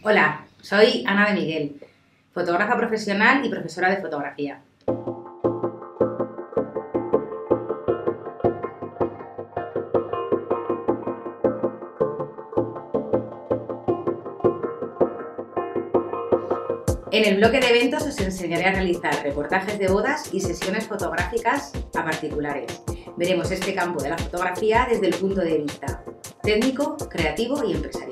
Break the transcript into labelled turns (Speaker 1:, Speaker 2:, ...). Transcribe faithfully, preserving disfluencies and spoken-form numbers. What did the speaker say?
Speaker 1: Hola, soy Ana de Miguel, fotógrafa profesional y profesora de fotografía. En el bloque de eventos os enseñaré a realizar reportajes de bodas y sesiones fotográficas a particulares. Veremos este campo de la fotografía desde el punto de vista técnico, creativo y empresarial.